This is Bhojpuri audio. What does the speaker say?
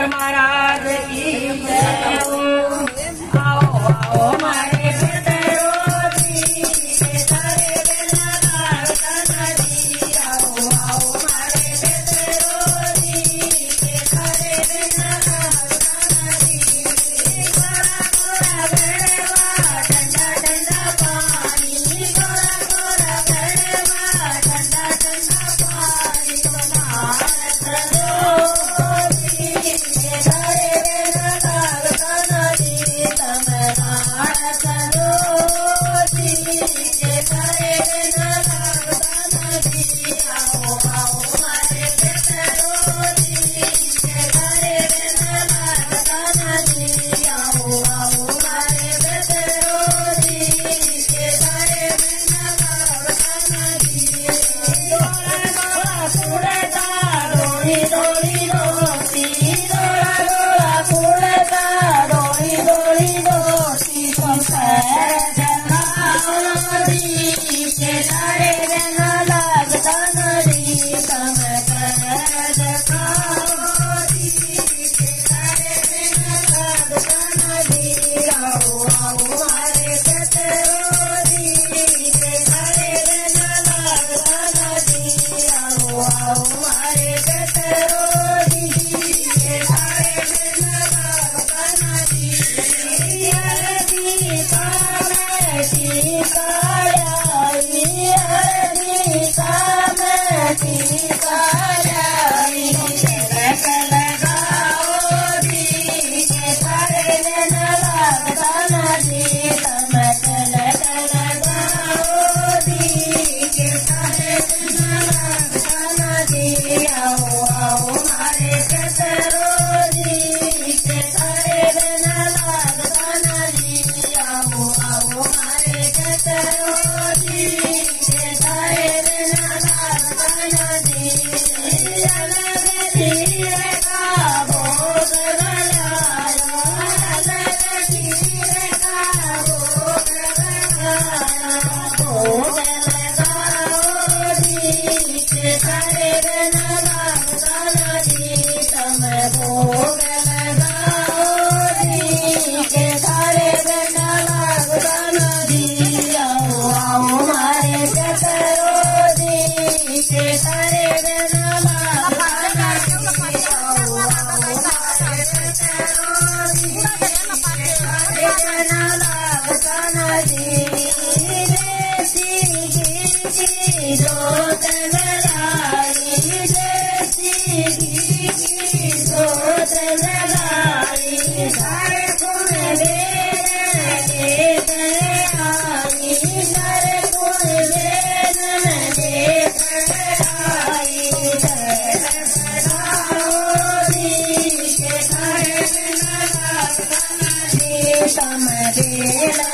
महाराज की जय हो। आओ आओ मारे पितरोजी के तारे बिना लागता नदी। आओ आओ मारे पितरोजी के तारे बिना लागता नदी। गोरा गोरा गड़वा ठंडा ठंडा पानी। गोरा गोरा गड़वा ठंडा ठंडा पानी। भारत रोजी के तारे बिना लागता नदी। भारत रोजी के तारे बिना लागता नदी। आओ आओ मारे पितरोजी के तारे बिना लागता नदी। आओ आओ मारे पितरोजी के तारे बिना लागता नदी। डोला डोला कुड़ता डोली डोली डोली। डोला डोला कुड़ता डोली डोली डोली। नदी के तारे बिना लागता नदी। तम के तारे बिना लागता नदी। आओ आओ मारे पितरोजी के तारे बिना लागता नदी। आओ आओ मारे पितरोजी के तारे बिना लागता नदी। हरदी का मैं टीका लाई। हरदी का मैं टीका लाई। तिलक लगाओ जी के तारे बिना लागता नदी। तम तिलक लगाओ जी के तारे बिना लागता नदी। आओ आओ मारे पितरोजी के तारे बिना लागता नदी। आओ आओ मारे पितरोजी के तारे बिना लागता नदी। अलग तीर का भोग लगाया। अलग तीर का भोग लगाया। भोग लगाओ जी के तारे बिना लागता नदी। तम भोग लगाओ जी के तारे बिना लागता नदी। आओ आओ मारे पितरोजी के तारे बिना लागता नदी। आओ आओ मारे पितरोजी के तारे बिना लागता नदी। देसी घी की जोत लगाई। देसी घी की जोत लगाई। सारे गुण वेद लेत आई। सारे गुण वेद लेत आई। जी के तारे बिना लागता नदी। तम